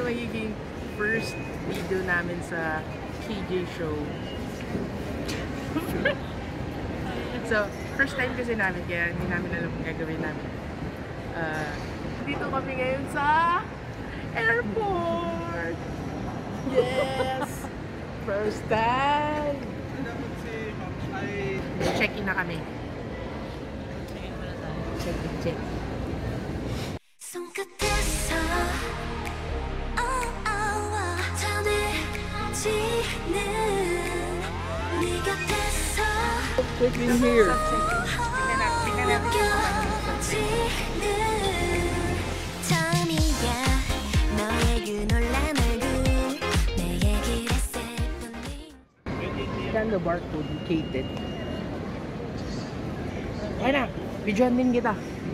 magiging first video namin sa KJ show. So, first time kasi namin, kaya hindi namin alam kung gagawin namin. Dito kami ngayon sa airport! Yes! First time! Check-in na kami. Check. Check in here. Scan the barcode located. Ay na, videoan din kita.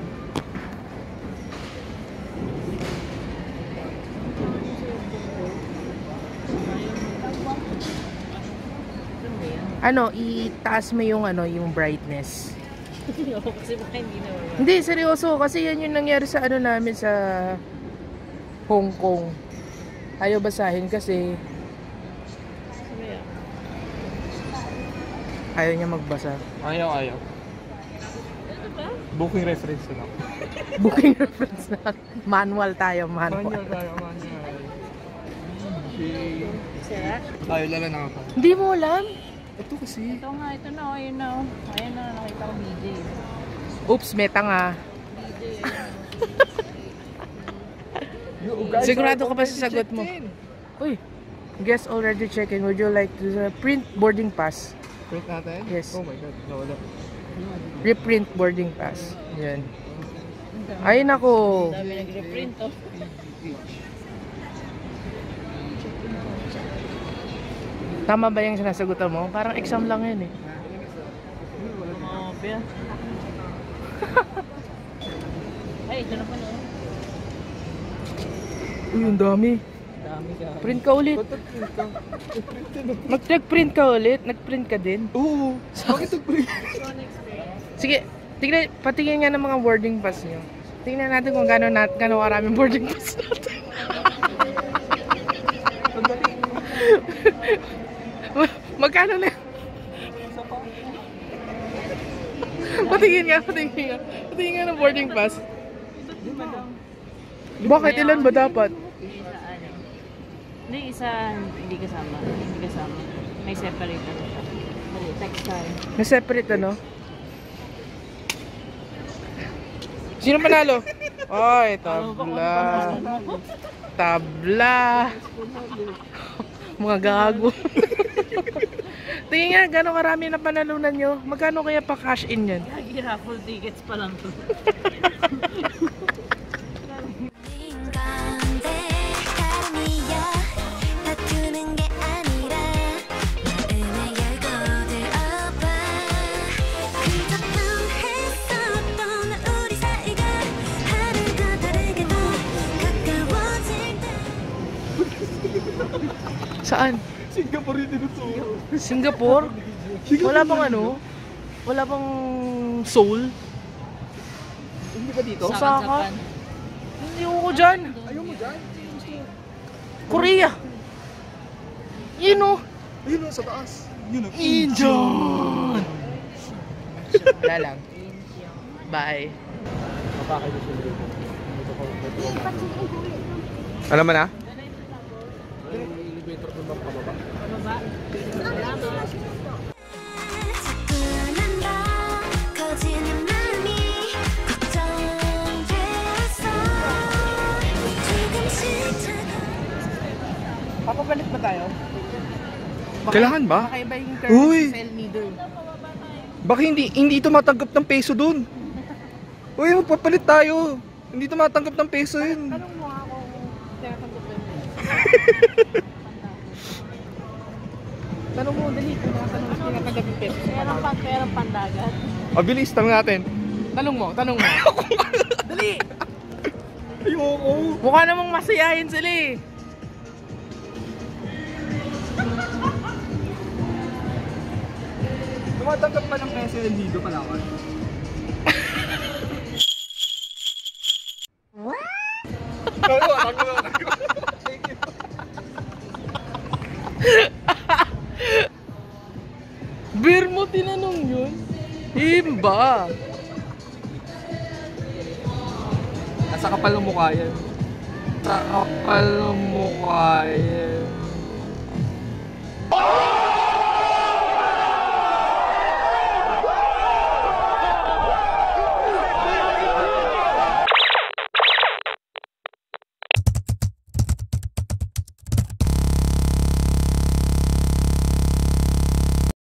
Ano, itaas mo yung yung brightness. Kasi baka hindi na. Hindi, seryoso kasi yan yung nangyari sa namin sa Hong Kong. Ayaw basahin kasi ayaw niya magbasa. Ayaw. Booking reference na. Booking reference na. Manual tayo. Manual. Ayaw lala na ako. Hindi mo alam? Ito kasi. Ito nga, ito na. Ayun na. Ayun na, nakita ko BJ. Oops, meta nga. Sigurado ka pa sa sagot mo. Uy, guest already check-in. Would you like to print boarding pass? Print natin? Yes. Oh my god, nawala. Reprint boarding pass. Yan. Ay nako. Dami nag-reprint to. Tama ba yung sinasagutan mo? Parang exam lang yun eh. Oh, Bea. Ay, ito na pa noon. Uy, ang dami. Print ka ulit. Nag-print ka ulit? Nag-print ka din? Oo. Bakit nag-print? Sige, tignan, patingin nga ng mga boarding pass nyo. Tingnan natin kung gano'n karaming boarding pass natin. Magkano na? Patingin nga. Patingin nga ng boarding pass. Bakit? Ilan ba dapat? Hindi, isa hindi kasama. May separate na siya. Text tayo. May separate Sino panalo? Ay, tabla. Mga gago. Tingin nga, gano'ng karami na panalunan nyo? Magkano kaya pa cash in yan? Raffle tickets pa lang to. Saan? Singapore yun dito. Singapore? Wala bang Wala bang Seoul? Hindi ba dito? Osaka? Hindi ko dyan. Ayaw mo dyan? Korea. Yun o. Ayun o, sa taas. Yun o. Incheon. Wala lang. Bye. Mapakayo siya dito. Alam mo na? Elevator doon bang pababa? Pababa. Papapalit ba tayo? Kailangan ba? Baka iba yung Uy! currency cell needle. Baka hindi tumatanggap ng peso doon. Uy, magpapalit tayo. Hindi tumatanggap ng peso yun. Tanong mo ako kung tinatanggap ng peso. Tanong mo, dali. Kung tinatanggap ng peso. Perang pandagat. Bilis, tanong natin. Tanong mo. Dali! Ayoko. Mukha namang masayahin sila eh. Tumatanggap pa ng peso yun dito, Palawan. Thank you. ba? Nasa kapal ng mukha yan. Sa kapal ng mukha yan.